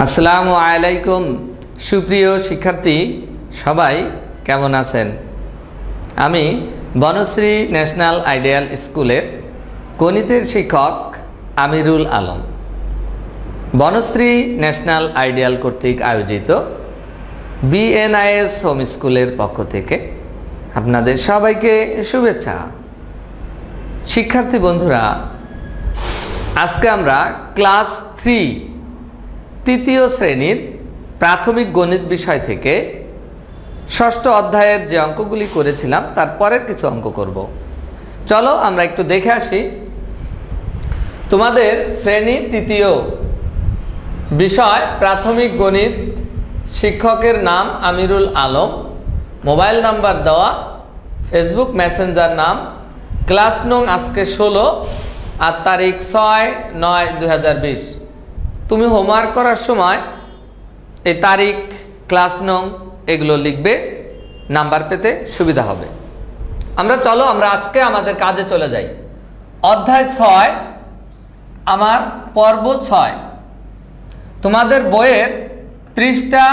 আসসালামু আলাইকুম সুপ্রিয় শিক্ষার্থী সবাই কেমন আছেন। আমি বনশ্রী ন্যাশনাল আইডিয়াল স্কুলের গণিতের শিক্ষক আমিরুল আলম। বনশ্রী ন্যাশনাল আইডিয়াল কর্তৃক আয়োজিত বিএনআইএস হোম স্কুলের পক্ষ থেকে আপনাদের সবাইকে শুভেচ্ছা। শিক্ষার্থী বন্ধুরা, আজকে আমরা ক্লাস 3 তৃতীয় শ্রেণীর প্রাথমিক গণিত বিষয় থেকে ষষ্ঠ অধ্যায়ের যে অঙ্কগুলি করেছিলাম তার পরের কিছু অঙ্ক করব। চলো আমরা একটু দেখে আসি। তোমাদের শ্রেণী তৃতীয় বিষয় প্রাথমিক গণিত, শিক্ষকের নাম আমিরুল আলম, মোবাইল নাম্বার দেওয়া, ফেসবুক মেসেঞ্জার নাম, ক্লাস নং আজকে 16 আর তারিখ 6/9/2020। তুমি হোমওয়ার্ক করার সময় এই তারিখ, ক্লাস নং এগুলো লিখবে, নাম্বার পেতে সুবিধা হবে। আমরা আজকে আমাদের কাজে চলে যাই। অধ্যায় 6 আমার পর্ব 6, তোমাদের বইয়ের পৃষ্ঠা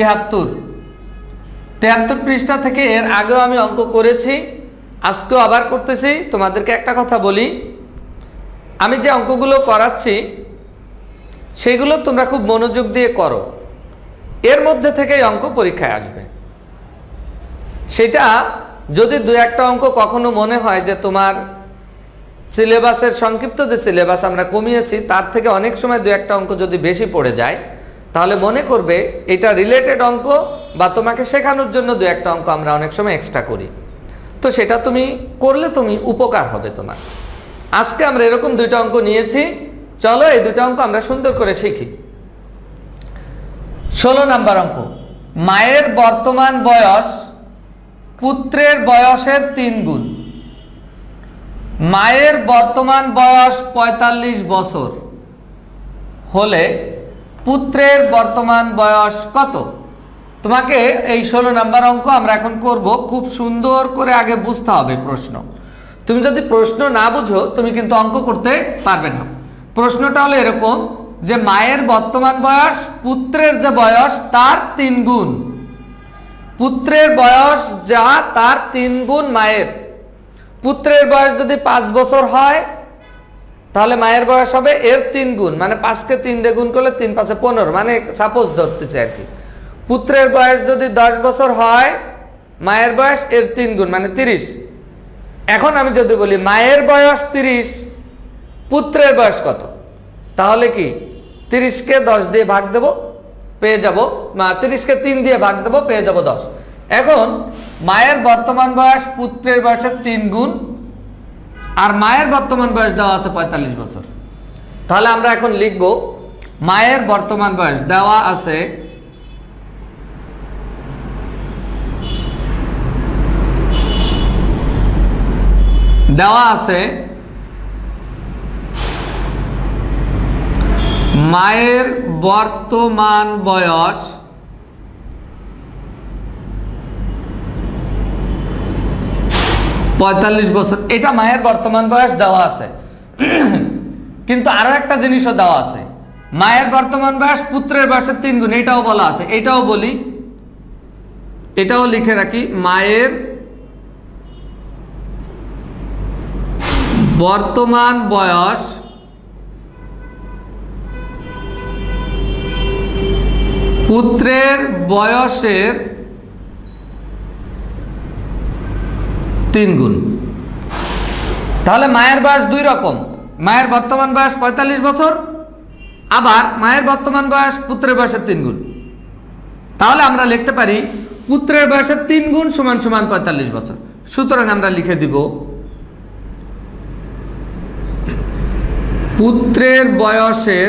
73 পৃষ্ঠা থেকে এর আগেও আমি অঙ্ক করেছি, আজকেও আবার করতেছি। তোমাদেরকে একটা কথা বলি, আমি যে অঙ্কগুলো করাচ্ছি সেগুলো তোমরা খুব মনোযোগ দিয়ে করো, এর মধ্যে থেকেই অঙ্ক পরীক্ষায় আসবে। সেটা যদি দু একটা অঙ্ক কখনো মনে হয় যে তোমার সিলেবাসের সংক্ষিপ্ত যে সিলেবাস আমরা কমিয়েছি তার থেকে অনেক সময় দু একটা অঙ্ক যদি বেশি পড়ে যায়, তাহলে মনে করবে এটা রিলেটেড অঙ্ক বা তোমাকে শেখানোর জন্য দু একটা অঙ্ক আমরা অনেক সময় এক্সট্রা করি, তো সেটা তুমি করলে তুমি উপকার হবে তোমার। আজকে আমরা এরকম দুইটা অঙ্ক নিয়েছি, চলো এই দুটো অঙ্ক আমরা সুন্দর করে শিখি। 16 নম্বর অঙ্ক, মায়ের বর্তমান বয়স পুত্রের বয়সের 3 গুণ। মায়ের বর্তমান বয়স 45 বছর হলে পুত্রের বর্তমান বয়স কত? তোমাকে এই 16 নম্বর অঙ্ক আমরা এখন করব। খুব সুন্দর করে আগে বুঝতে হবে প্রশ্ন। তুমি যদি প্রশ্ন না বুঝো তুমি কিন্তু অঙ্ক করতে পারবে না। প্রশ্নটা হলো এরকম যে মায়ের বর্তমান বয়স পুত্রের যে বয়স তার 3 গুণ। পুত্রের বয়স যা তার 3 গুণ মায়ের। পুত্রের বয়স যদি 5 বছর হয় তাহলে মায়ের বয়স হবে এর 3 গুণ, মানে 5কে 3 দিয়ে গুণ করলে 3 5 15, মানে সাপোজ ধরতেছে আর কি। পুত্রের বয়স যদি 10 বছর হয় মায়ের বয়স এর 3 গুণ মানে 30। এখন আমি যদি বলি মায়ের বয়স 30, পুত্রের বয়স কত, তাহলে কি 30কে 10 দিয়ে ভাগ দেব, পেয়ে যাব 30কে 3 দিয়ে ভাগ দেব, পেয়ে যাব 10। এখন মায়ের বর্তমান বয়স পুত্রের বয়সের 3 গুণ আর মায়ের বর্তমান বয়স দেওয়া আছে 45 বছর। তাহলে আমরা এখন লিখব মায়ের বর্তমান বয়স দেওয়া আছে মায়ের বর্তমান বয়স 45 বছর। এটা মায়ের বর্তমান বয়স দেওয়া আছে, কিন্তু আরো একটা জিনিসও দেওয়া আছে, মায়ের বর্তমান বয়স পুত্রের বয়সের 3 গুণ, এটাও বলা আছে। এটাও বলি, এটাও লিখে রাখি, মায়ের বর্তমান বয়স পুত্রের বয়সের 3 গুণ। তাহলে মায়ের বয়স দুই রকম, মায়ের বর্তমান বয়স 45 বছর, আবার মায়ের বর্তমান বয়স পুত্রের বয়সের 3 গুণ। তাহলে আমরা লিখতে পারি পুত্রের বয়সের 3 গুণ সমান সমান 45 বছর। সুতরাং আমরা লিখে দিব পুত্রের বয়সের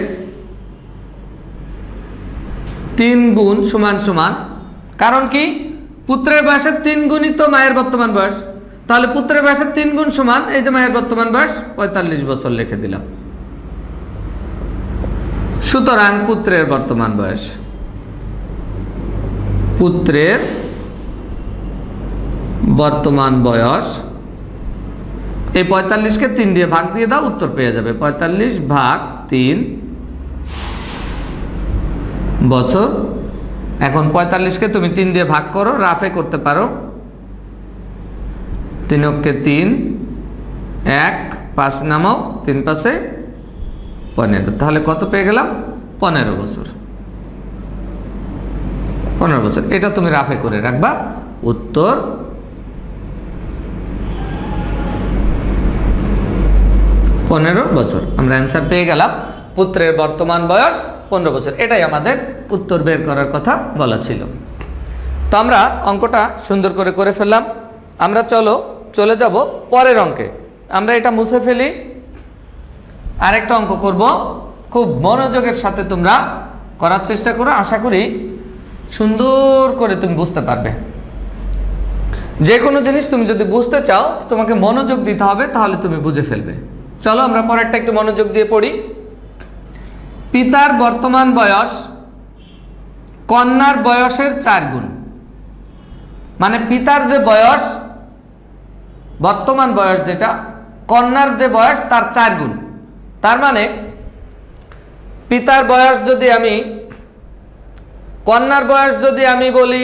3 গুণ সমান সমান, কারণ কি পুত্রের বয়সের 3 গুণই তো মায়ের বর্তমান বয়স, তাহলে পুত্রের বয়সের 3 গুণ সমান এই যে মায়ের বর্তমান বয়স 45 বছর লিখে দিলাম। সুতরাং পুত্রের বর্তমান বয়স, পুত্রের বর্তমান বয়স, এই 45কে 3 দিয়ে ভাগ দিয়ে দাও, উত্তর পেয়ে যাবে 45 ভাগ 3 বছর। এখন 45কে তুমি 3 দিয়ে ভাগ করো, রাফে করতে পারো। 3 অক্ষে 3, 1, 5 নামাও, 3 5 15। তাহলে কত পেয়ে গেলাম? 15 বছর। 15 বছর, এটা তুমি রাফে করে রাখবা। উত্তর 15 বছর। আমরা অ্যান্সার পেয়ে গেলাম। পুত্রের বর্তমান বয়স 15 বছর। এটাই আমাদের উত্তর বের করার কথা বলা ছিল। তো আমরা অঙ্কটা সুন্দর করে করে ফেললাম। আমরা চলে যাব পরের অঙ্কে। আমরা এটা মুছে ফেলি, আরেকটা অঙ্ক করব। খুব মনোযোগের সাথে তোমরা করার চেষ্টা করো, আশা করি সুন্দর করে তুমি বুঝতে পারবে। যে কোনো জিনিস তুমি যদি বুঝতে চাও তোমাকে মনোযোগ দিতে হবে, তাহলে তুমি বুঝে ফেলবে। চলো আমরা পরেরটা একটু মনোযোগ দিয়ে পড়ি। পিতার বর্তমান বয়স কন্যার বয়সের 4 গুণ। মানে পিতার যে বয়স, বর্তমান বয়স যেটা, কন্যার যে বয়স তার 4 গুণ। তার মানে পিতার বয়স যদি আমি, কন্যার বয়স যদি আমি বলি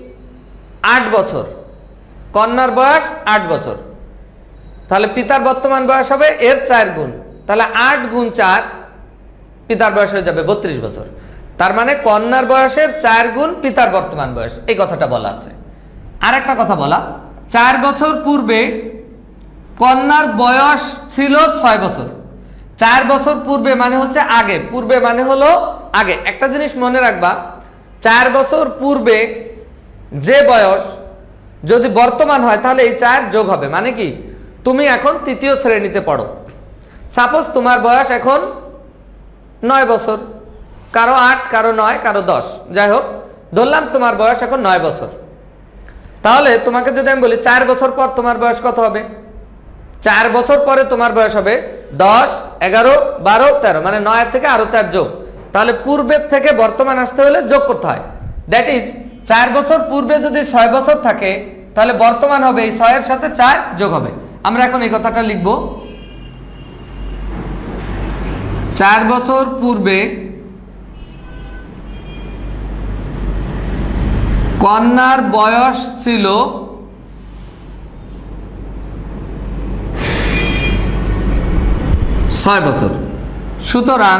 8 বছর, কন্যার বয়স 8 বছর, তাহলে পিতার বর্তমান বয়স হবে এর 4 গুণ। তাহলে 8 গুণ 4, পিতার বয়স হয়ে যাবে 32 বছর। তার মানে কন্যার বয়সের 4 গুণ পিতার বর্তমান বয়স, এই কথাটা বলা আছে। আর একটা কথা বলা, 4 বছর পূর্বে কন্যার বয়স ছিল 6 বছর। 4 বছর পূর্বে মানে হচ্ছে আগে, পূর্বে মানে হলো আগে। একটা জিনিস মনে রাখবা, 4 বছর পূর্বে যে বয়স যদি বর্তমান হয় তাহলে এই 4 যোগ হবে। মানে কি, তুমি এখন 3য় শ্রেণীতে পড়ো, সাপোজ তোমার বয়স এখন 9 বছর, কারো 8, কারো 9, কারো 10, যাই হোক ধরলাম তোমার বয়স এখন 9 বছর। তাহলে তোমাকে যদি আমি বলি 4 বছর পর তোমার বয়স কত হবে, 4 বছর পরে তোমার বয়স হবে 10, 11, 12, 13, মানে 9 থেকে আরো 4 যোগ। তাহলে পূর্বের থেকে বর্তমান আসতে হলে যোগ করতে হয়। দ্যাট ইজ 4 বছর পূর্বে যদি 6 বছর থাকে তাহলে বর্তমান হবে এই 6 এর সাথে 4 যোগ হবে। আমরা এখন এই কথাটা লিখব, 4 বছর পূর্বে কন্যার বয়স ছিল 6 বছর। সুতরাং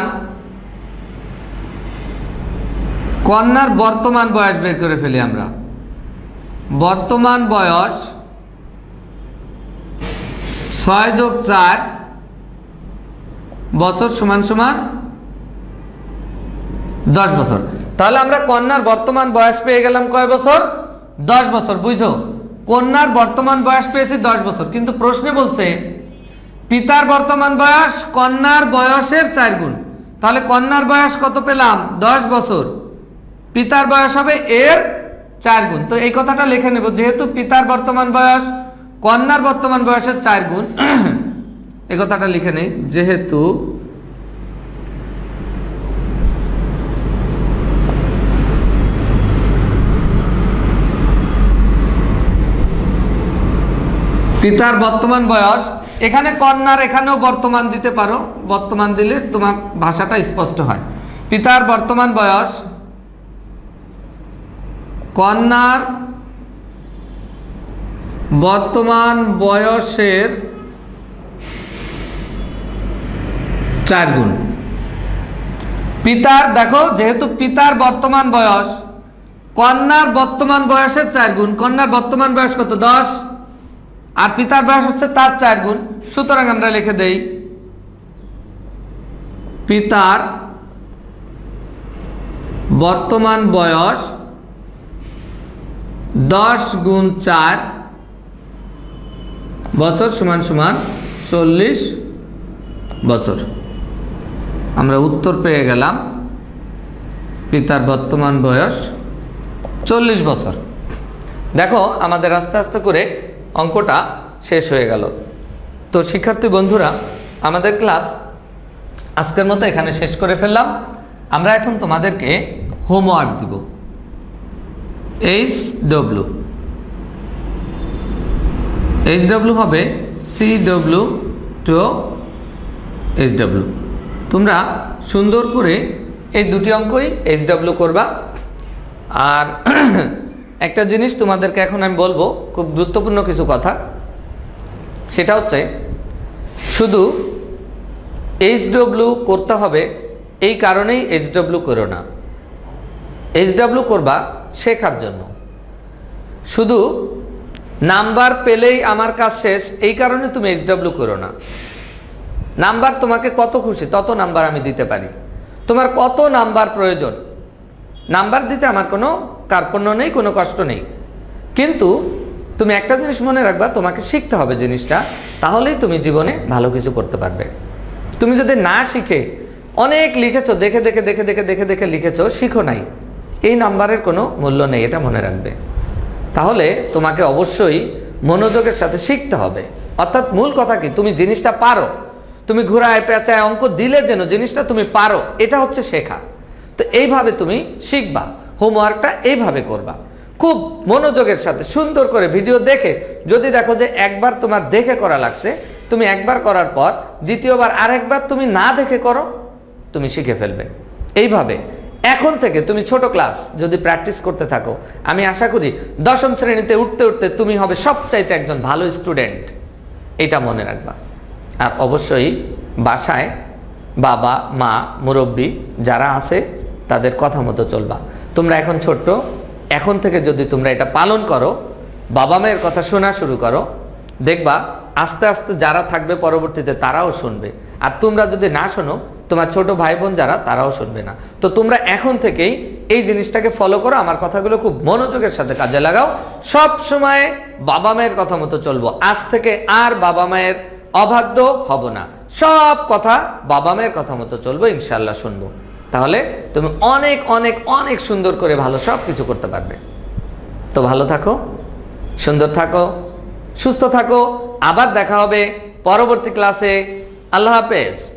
কন্যার বর্তমান বয়স বের করে ফেলি আমরা। বর্তমান বয়স 6 যোগ 4 বছর সমান সমান 10 বছর। তাহলে আমরা কন্যার বর্তমান বয়স পেয়ে গেলাম কয় বছর? 10 বছর। বুঝছো, কন্যার বর্তমান বয়স পেয়েছি 10 বছর, কিন্তু প্রশ্নে বলছে পিতার বর্তমান বয়স কন্যার বয়সের 4 গুণ। তাহলে কন্যার বয়স কত পেলাম? 10 বছর। পিতার বয়স হবে এর 4 গুণ। তো এই কথাটা লিখে নেব, যেহেতু পিতার বর্তমান বয়স কন্যার বর্তমান বয়সের 4 গুণ, এই কথাটা লিখে নেই, যেহেতু পিতার বর্তমান বয়স, এখানে কন্যার এখানেও বর্তমান দিতে পারো, বর্তমান দিলে তোমার ভাষাটা স্পষ্ট হয়। পিতার বর্তমান বয়স কন্যার বর্তমান বয়সের 4 গুণ। পিতার, দেখো যেহেতু পিতার বর্তমান বয়স কন্যার বর্তমান বয়সের 4 গুণ, কন্যার বর্তমান বয়স কত? 10, আর পিতার বয়স হচ্ছে তার 4 গুণ। সুতরাং আমরা লিখে দেই পিতার বর্তমান বয়স 10 গুণ 4 বছর সমান সমান 40 বছর। আমরা উত্তর পেয়ে গেলাম পিতার বর্তমান বয়স 40 বছর। দেখো আমাদের আস্তে আস্তে করে অঙ্কটা শেষ হয়ে গেল। তো শিক্ষার্থী বন্ধুরা, আমাদের ক্লাস আজকের মতো এখানে শেষ করে ফেললাম। আমরা এখন তোমাদেরকে হোমওয়ার্ক দিব। HW হবে CW to HW। তোমরা সুন্দর করে এই দুটি অঙ্কই HW করবা। আর একটা জিনিস তোমাদেরকে এখন আমি বলবো, খুব গুরুত্বপূর্ণ কিছু কথা, সেটা হচ্ছে শুধু HW করতে হবে এই কারণেই HW করো না। HW করবা শেখার জন্য। শুধু নাম্বার পেলেই আমার কাজ শেষ এই কারণে তুমি HW করো না। নাম্বার তোমাকে কত খুশি তত নাম্বার আমি দিতে পারি, তোমার কত নাম্বার প্রয়োজন, নাম্বার দিতে আমার কোনো কার্পণ্য নেই, কোনো কষ্ট নেই। কিন্তু তুমি একটা জিনিস মনে রাখবা, তোমাকে শিখতে হবে জিনিসটা, তাহলেই তুমি জীবনে ভালো কিছু করতে পারবে। তুমি যদি না শিখে অনেক লিখেছো, দেখে দেখে দেখে দেখে দেখে দেখে লিখেছো, শিখো নাই, এই নাম্বারের কোনো মূল্য নেই, এটা মনে রাখবে। তাহলে তোমাকে অবশ্যই মনোযোগের সাথে শিখতে হবে। অর্থাৎ মূল কথা কি, তুমি জিনিসটা পারো, তুমি ঘোরায় পেঁচায় অঙ্ক দিলে যেন জিনিসটা তুমি পারো, এটা হচ্ছে শেখা। তো এইভাবে তুমি শিখবা, হোমওয়ার্কটা এইভাবে করবা, খুব মনোযোগের সাথে সুন্দর করে ভিডিও দেখে। যদি দেখো যে একবার তোমার দেখে করা লাগছে, তুমি একবার করার পর দ্বিতীয়বার আরেকবার তুমি না দেখে করো, তুমি শিখে ফেলবে। এইভাবে এখন থেকে তুমি ছোট ক্লাস যদি প্র্যাকটিস করতে থাকো, আমি আশা করি দশম শ্রেণীতে উঠতে উঠতে তুমি হবে সবচাইতে একজন ভালো স্টুডেন্ট, এটা মনে রাখবা। আর অবশ্যই বাসায় বাবা মা মুরব্বী যারা আছে তাদের কথা মতো চলবা। তোমরা এখন ছোট্ট, এখন থেকে যদি তোমরা এটা পালন করো, বাবা মায়ের কথা শোনা শুরু করো, দেখবা আস্তে আস্তে যারা থাকবে পরবর্তীতে তারাও শুনবে। আর তোমরা যদি না শোনো, তোমার ছোট ভাই বোন যারা, তারাও শুনবে না। তো তোমরা এখন থেকেই এই জিনিসটাকে ফলো করো, আমার কথাগুলো খুব মনোযোগের সাথে কাজে লাগাও। সব সময় বাবা মায়ের কথা মতো চলবো, আজ থেকে আর বাবা মায়ের অবাধ্য হব না, সব কথা বাবা মায়ের কথা মতো চলবো, ইনশাল্লাহ শুনবো। তাহলে তুমি অনেক অনেক অনেক সুন্দর করে ভালো সব কিছু করতে পারবে। তো ভালো থাকো, সুন্দর থাকো, সুস্থ থাকো। আবার দেখা হবে পরবর্তী ক্লাসে। আল্লাহ হাফেজ।